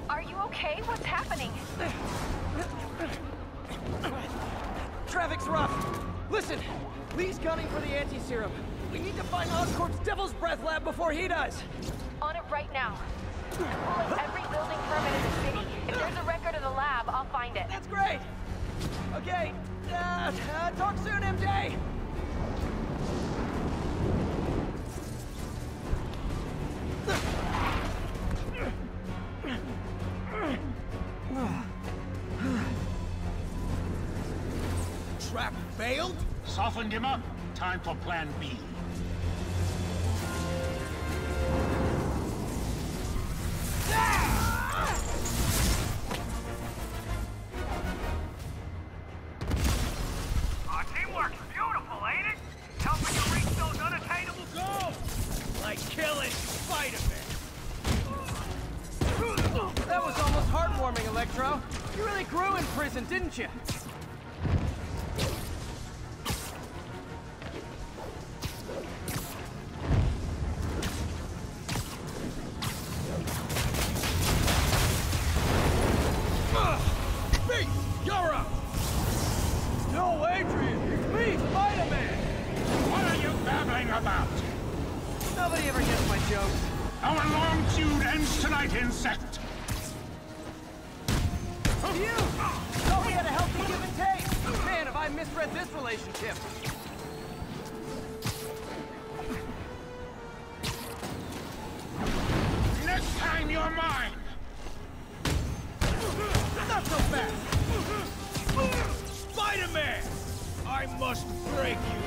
Are you okay? What's happening? Traffic's rough. Listen, Lee's gunning for the anti-serum. We need to find Oscorp's Devil's Breath lab before he does. On it right now. I'm pulling every building permit in the city. If there's a record of the lab, I'll find it. That's great. Okay, talk soon, MJ. Trap failed? Softened him up. Time for plan B. Our teamwork's beautiful, ain't it? Helping you reach those unattainable goals! Like killing Spider-Man. That was almost heartwarming, Electro. You really grew in prison, didn't you? Me! You're up! No, Adrian! It's me, Spider-Man! What are you babbling about? Nobody ever gets my jokes. Our long feud ends tonight, insect. You! Thought we had a healthy give and take! Man, have I misread this relationship! Next time you're mine. Not so fast! Spider-Man! I must break you.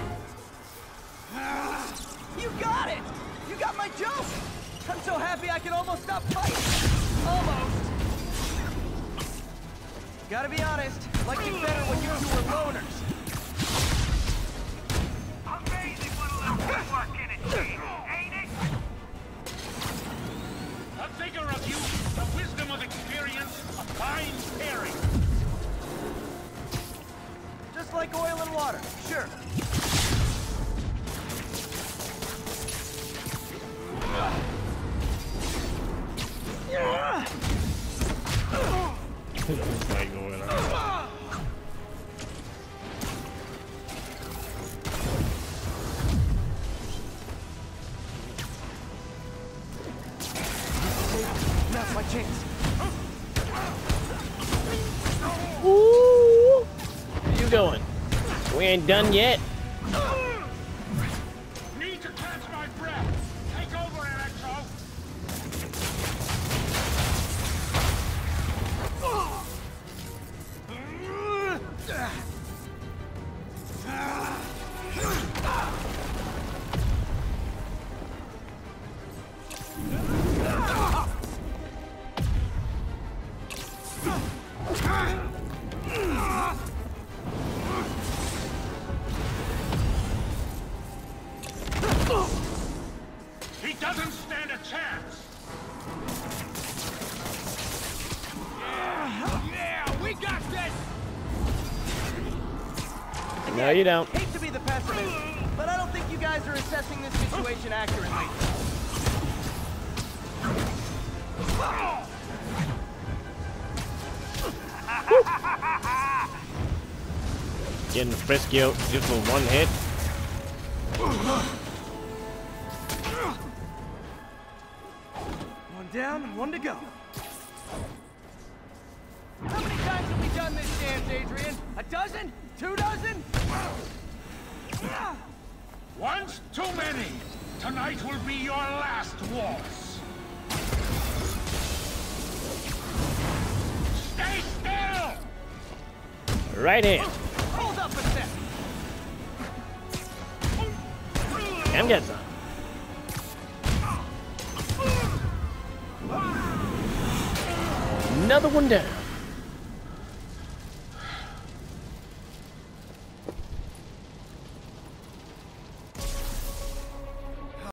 You got it! You got my joke! I'm so happy I can almost stop fighting! Almost! Gotta be honest, liked you better when you two were loners. Amazing what a little teamwork can achieve, ain't it? The vigor of youth, the wisdom of experience, a fine pairing. Just like oil and water, sure. Fight going on. Now's my chance. Ooh. Where you going? We ain't done yet. Need to catch my breath. Take over, Electro. He doesn't stand a chance. Yeah, we got this! No, you don't. Hate to be the pessimist, but I don't think you guys are assessing this situation accurately. Getting frisky out just for one hit. One down, one to go. How many times have we done this dance, Adrian? A dozen? 2 dozen? Once too many. Tonight will be your last waltz. Stay still! Right in. Hold up a sec. Come get some. Another one down.